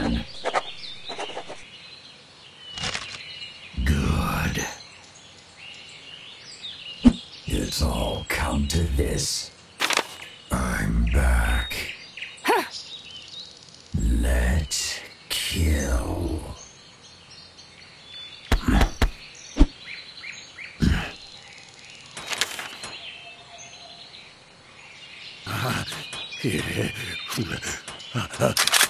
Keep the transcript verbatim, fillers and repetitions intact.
plan. Good. It's all come to this. I'm back. Let's kill. Ah, yeah.